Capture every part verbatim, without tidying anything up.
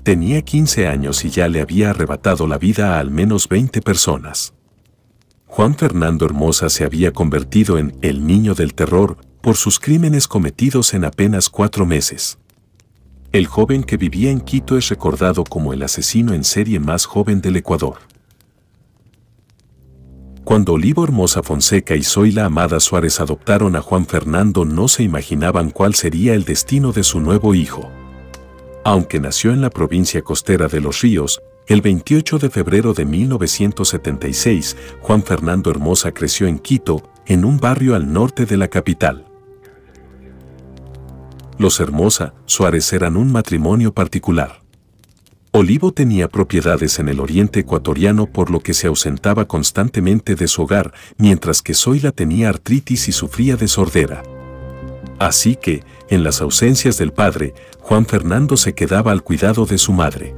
Tenía quince años y ya le había arrebatado la vida a al menos veinte personas. Juan Fernando Hermosa se había convertido en el niño del terror por sus crímenes cometidos en apenas cuatro meses. El joven que vivía en Quito es recordado como el asesino en serie más joven del Ecuador. Cuando Olivo Hermosa Fonseca y Zoila Amada Suárez adoptaron a Juan Fernando, no se imaginaban cuál sería el destino de su nuevo hijo. Aunque nació en la provincia costera de Los Ríos, el veintiocho de febrero de mil novecientos setenta y seis, Juan Fernando Hermosa creció en Quito, en un barrio al norte de la capital. Los Hermosa Suárez eran un matrimonio particular. Olivo tenía propiedades en el oriente ecuatoriano, por lo que se ausentaba constantemente de su hogar, mientras que Zoila tenía artritis y sufría de sordera. Así que, en las ausencias del padre, Juan Fernando se quedaba al cuidado de su madre.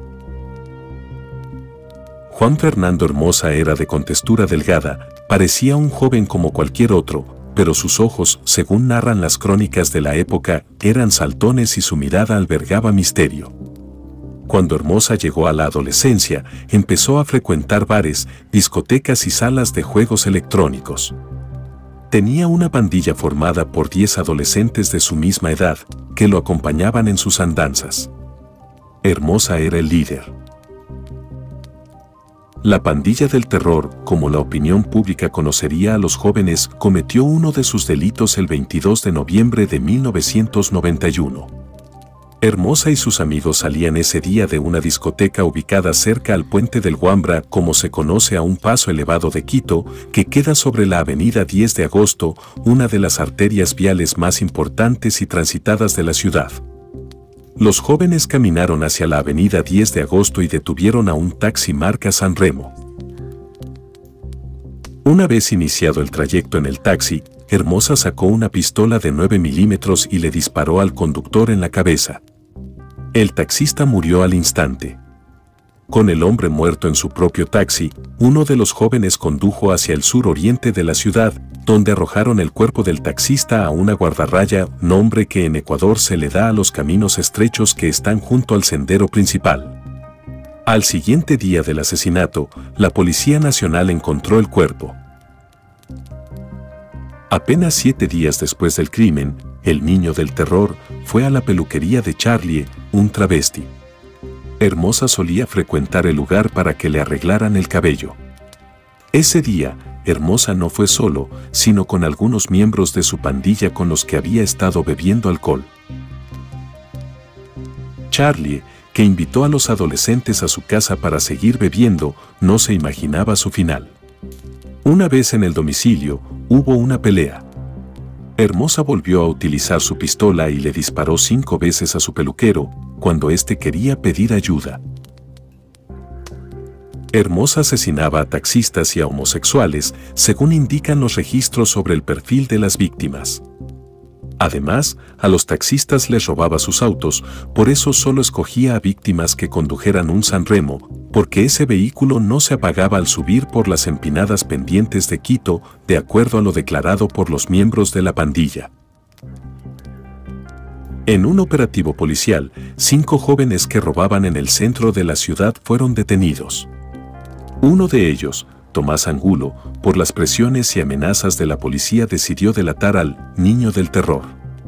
Juan Fernando Hermosa era de contextura delgada, parecía un joven como cualquier otro, pero sus ojos, según narran las crónicas de la época, eran saltones y su mirada albergaba misterio. Cuando Hermosa llegó a la adolescencia, empezó a frecuentar bares, discotecas y salas de juegos electrónicos. Tenía una pandilla formada por diez adolescentes de su misma edad, que lo acompañaban en sus andanzas. Hermosa era el líder. La pandilla del terror, como la opinión pública conocería a los jóvenes, cometió uno de sus delitos el veintidós de noviembre de mil novecientos noventa y uno. Hermosa y sus amigos salían ese día de una discoteca ubicada cerca al puente del Guambra, como se conoce a un paso elevado de Quito, que queda sobre la avenida diez de agosto, una de las arterias viales más importantes y transitadas de la ciudad. Los jóvenes caminaron hacia la avenida diez de agosto y detuvieron a un taxi marca San Remo. Una vez iniciado el trayecto en el taxi, Hermosa sacó una pistola de nueve milímetros y le disparó al conductor en la cabeza. El taxista murió al instante. Con el hombre muerto en su propio taxi, uno de los jóvenes condujo hacia el sur-oriente de la ciudad, donde arrojaron el cuerpo del taxista a una guardarraya, nombre que en Ecuador se le da a los caminos estrechos que están junto al sendero principal. Al siguiente día del asesinato, la Policía Nacional encontró el cuerpo. Apenas siete días después del crimen, el niño del terror fue a la peluquería de Charlie, un travesti. Hermosa solía frecuentar el lugar para que le arreglaran el cabello. Ese día, Hermosa no fue solo, sino con algunos miembros de su pandilla con los que había estado bebiendo alcohol. Charlie, que invitó a los adolescentes a su casa para seguir bebiendo, no se imaginaba su final. Una vez en el domicilio, hubo una pelea. Hermosa volvió a utilizar su pistola y le disparó cinco veces a su peluquero, cuando éste quería pedir ayuda. Hermosa asesinaba a taxistas y a homosexuales, según indican los registros sobre el perfil de las víctimas. Además, a los taxistas les robaba sus autos, por eso solo escogía a víctimas que condujeran un San Remo, porque ese vehículo no se apagaba al subir por las empinadas pendientes de Quito, de acuerdo a lo declarado por los miembros de la pandilla. En un operativo policial, cinco jóvenes que robaban en el centro de la ciudad fueron detenidos. Uno de ellos, Tomás Angulo, por las presiones y amenazas de la policía decidió delatar al niño del terror.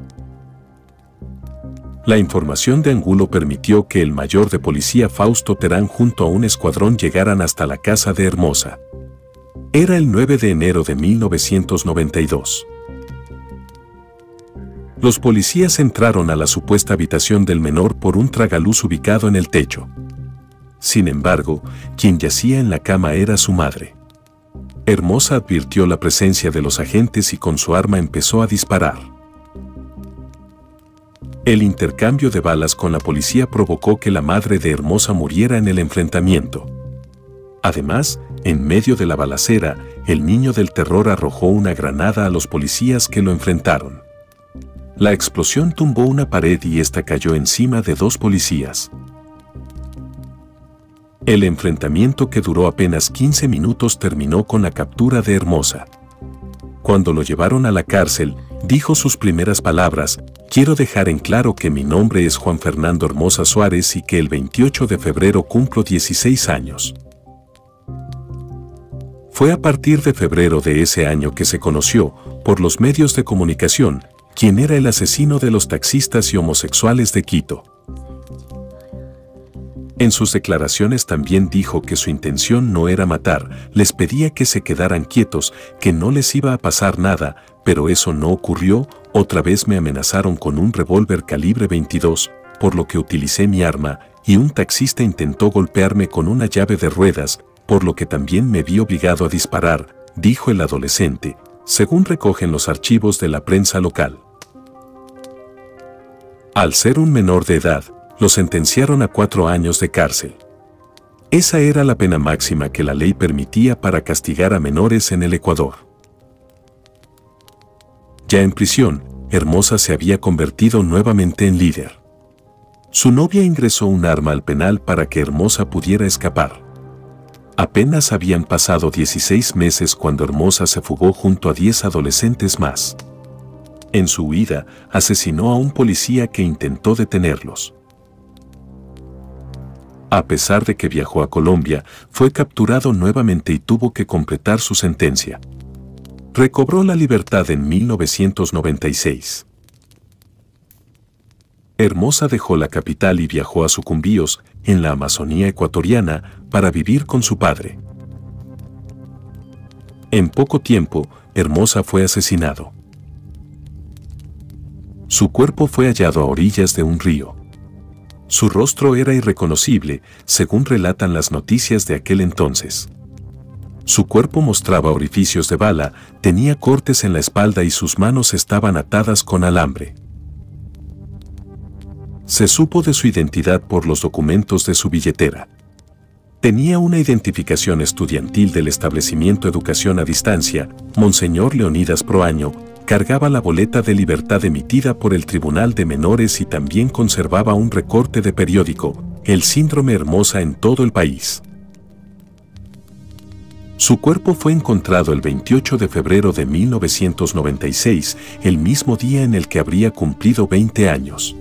La información de Angulo permitió que el mayor de policía Fausto Terán junto a un escuadrón llegaran hasta la casa de Hermosa. Era el nueve de enero de mil novecientos noventa y dos. Los policías entraron a la supuesta habitación del menor por un tragaluz ubicado en el techo. Sin embargo, quien yacía en la cama era su madre. Hermosa advirtió la presencia de los agentes y con su arma empezó a disparar. El intercambio de balas con la policía provocó que la madre de Hermosa muriera en el enfrentamiento. Además, en medio de la balacera, el niño del terror arrojó una granada a los policías que lo enfrentaron. La explosión tumbó una pared y esta cayó encima de dos policías. El enfrentamiento, que duró apenas quince minutos, terminó con la captura de Hermosa. Cuando lo llevaron a la cárcel, dijo sus primeras palabras: Quiero dejar en claro que mi nombre es Juan Fernando Hermosa Suárez y que el veintiocho de febrero cumplo dieciséis años. Fue a partir de febrero de ese año que se conoció, por los medios de comunicación, quién era el asesino de los taxistas y homosexuales de Quito. En sus declaraciones también dijo que su intención no era matar, les pedía que se quedaran quietos, que no les iba a pasar nada, pero eso no ocurrió. Otra vez me amenazaron con un revólver calibre veintidós, por lo que utilicé mi arma, y un taxista intentó golpearme con una llave de ruedas, por lo que también me vi obligado a disparar, dijo el adolescente, según recogen los archivos de la prensa local. Al ser un menor de edad, lo sentenciaron a cuatro años de cárcel. Esa era la pena máxima que la ley permitía para castigar a menores en el Ecuador. Ya en prisión, Hermosa se había convertido nuevamente en líder. Su novia ingresó un arma al penal para que Hermosa pudiera escapar. Apenas habían pasado dieciséis meses cuando Hermosa se fugó junto a diez adolescentes más. En su huida, asesinó a un policía que intentó detenerlos. A pesar de que viajó a Colombia, fue capturado nuevamente y tuvo que completar su sentencia. Recobró la libertad en mil novecientos noventa y seis. Hermosa dejó la capital y viajó a Sucumbíos, en la Amazonía ecuatoriana, para vivir con su padre. En poco tiempo, Hermosa fue asesinado. Su cuerpo fue hallado a orillas de un río. Su rostro era irreconocible, según relatan las noticias de aquel entonces. Su cuerpo mostraba orificios de bala, tenía cortes en la espalda y sus manos estaban atadas con alambre. Se supo de su identidad por los documentos de su billetera. Tenía una identificación estudiantil del establecimiento Educación a Distancia, Monseñor Leonidas Proaño, cargaba la boleta de libertad emitida por el Tribunal de Menores y también conservaba un recorte de periódico, El Síndrome Hermosa en todo el país. Su cuerpo fue encontrado el veintiocho de febrero de mil novecientos noventa y seis, el mismo día en el que habría cumplido veinte años.